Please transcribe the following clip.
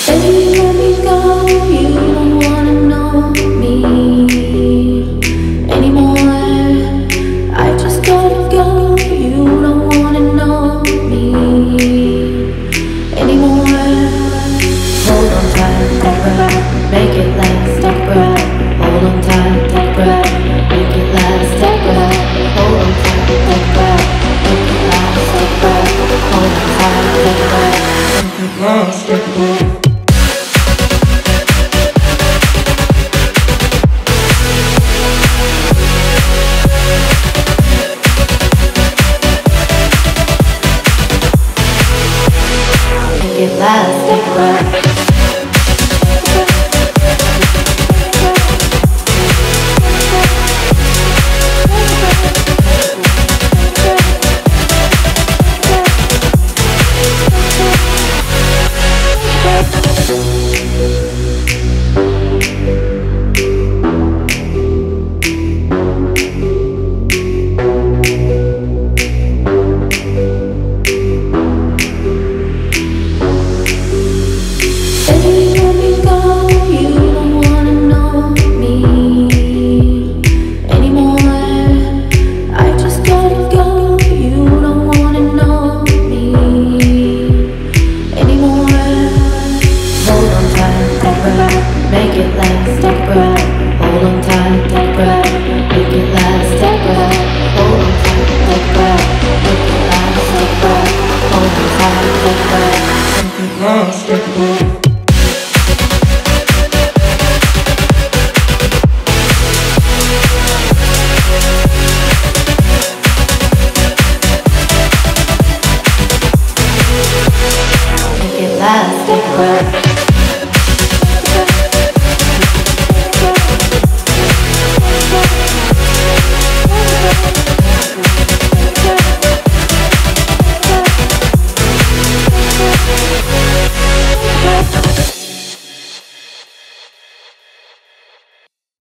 Baby, let me go. You don't wanna know me anymore. I just gotta go. You don't wanna know me anymore. Hold on tight, take a breath, make it last, take a breath. Hold on tight, take a breath, make it last, take a breath. Hold on tight, take a breath, make it last, take a breath. Hold on tight, take a breath, make it last, take a breath. Make it last, take a breath. Make it last, take a breath. Hold on tight, take a breath. Make it last, take a breath. Hold on tight, take a breath. Make it last, take a breath. Hold on tight, take a breath. Make it last, take a breath. Make it last, take a breath.